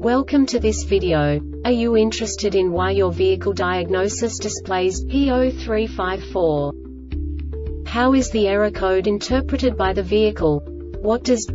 Welcome to this video. Are you interested in why your vehicle diagnosis displays P0354? How is the error code interpreted by the vehicle? What does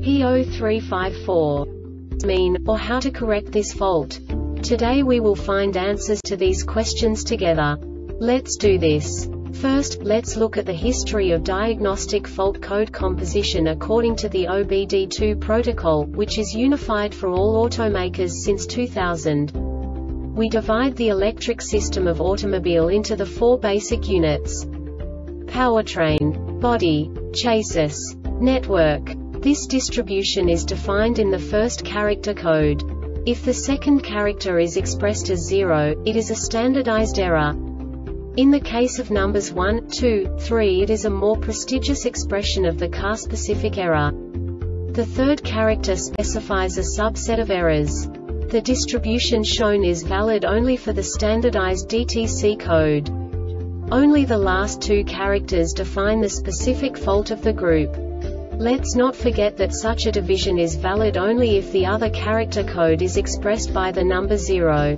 P0354 mean, or how to correct this fault? Today we will find answers to these questions together. Let's do this. First, let's look at the history of diagnostic fault code composition according to the OBD2 protocol, which is unified for all automakers since 2000. We divide the electric system of automobile into the four basic units: powertrain, body, chassis, network. This distribution is defined in the first character code. If the second character is expressed as 0, it is a standardized error. In the case of numbers 1, 2, 3, it is a more prestigious expression of the car-specific error. The third character specifies a subset of errors. The distribution shown is valid only for the standardized DTC code. Only the last two characters define the specific fault of the group. Let's not forget that such a division is valid only if the other character code is expressed by the number 0.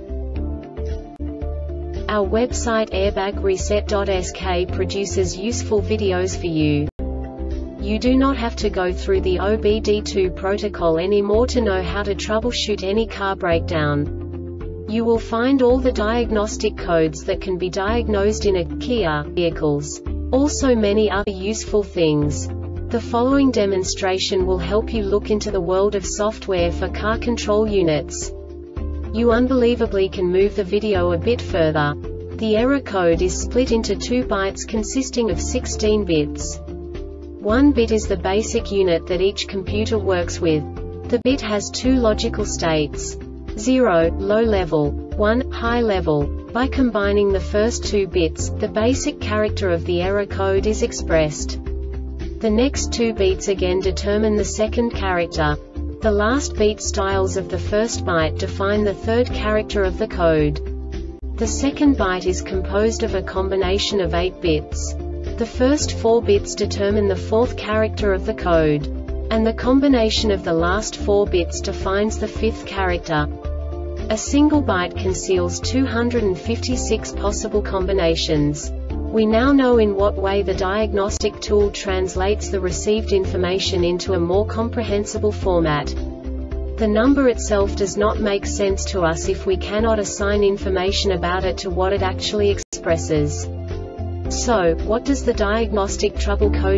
Our website airbagreset.sk produces useful videos for you. You do not have to go through the OBD2 protocol anymore to know how to troubleshoot any car breakdown. You will find all the diagnostic codes that can be diagnosed in a Kia vehicles. Also many other useful things. The following demonstration will help you look into the world of software for car control units. You unbelievably can move the video a bit further. The error code is split into 2 bytes consisting of 16 bits. 1 bit is the basic unit that each computer works with. The bit has 2 logical states: 0, low level, 1, high level. By combining the first 2 bits, the basic character of the error code is expressed. The next 2 beats again determine the second character. The last beat styles of the first byte define the third character of the code. The second byte is composed of a combination of 8 bits. The first 4 bits determine the fourth character of the code. And the combination of the last 4 bits defines the fifth character. A single byte conceals 256 possible combinations. We now know in what way the diagnostic tool translates the received information into a more comprehensible format. The number itself does not make sense to us if we cannot assign information about it to what it actually expresses. So, what does the diagnostic trouble code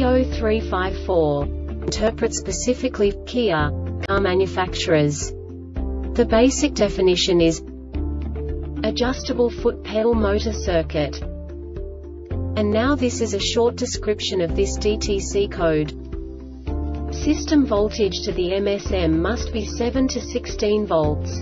P0354 interpret specifically for Kia car manufacturers? The basic definition is adjustable foot pedal motor circuit. And now this is a short description of this DTC code. System voltage to the MSM must be 7 to 16 volts.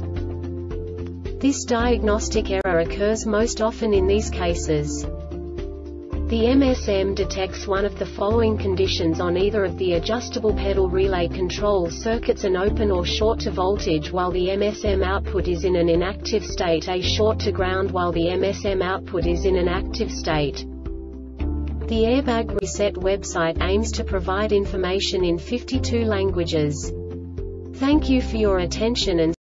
This diagnostic error occurs most often in these cases. The MSM detects one of the following conditions on either of the adjustable pedal relay control circuits: an open or short to voltage while the MSM output is in an inactive state, a short to ground while the MSM output is in an active state. The Airbag Reset website aims to provide information in 52 languages. Thank you for your attention and